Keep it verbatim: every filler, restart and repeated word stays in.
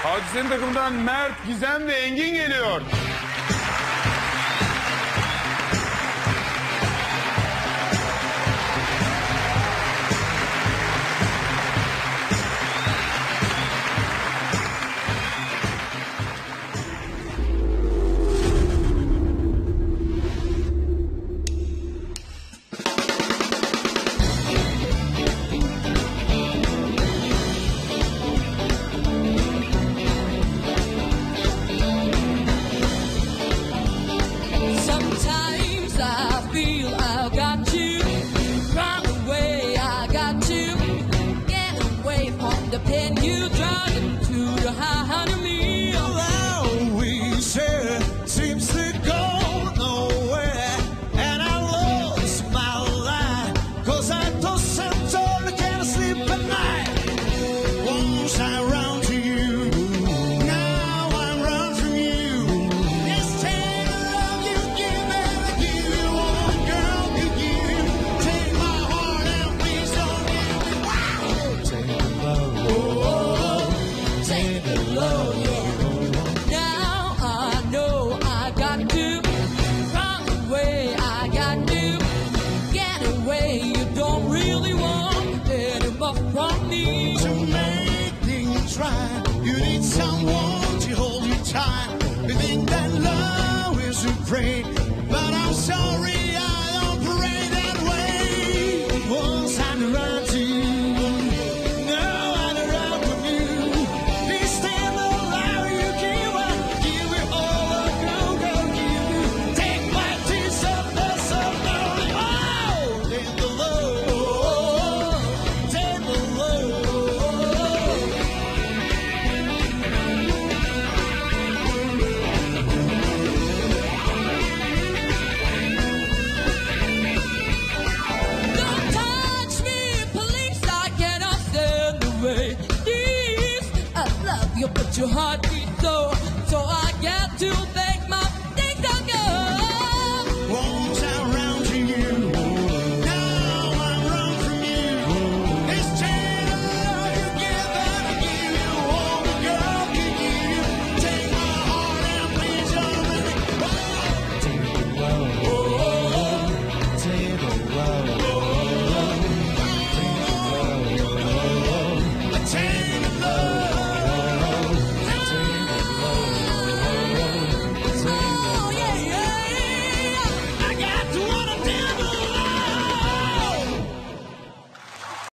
Hadisenin takımından Mert, Gizem ve Engin geliyor. The pen you drive to the high on me. Well, we said seems to go nowhere, and I lost my life, cause I toss and turn, can't sleep at night. Once I run to you, now I run from you. This tender love you give and I give you one, girl, you give. Take my heart and please don't give me. Wow! Take the love. Take the love. Now I know I got to run away. I got to get away. You don't really want anymore from me. To make things right, you need someone to hold you tight. You think that love is supreme, but I'm sorry I don't pray that way. Once I run to you. Please, I love you, but your heart beats so, so I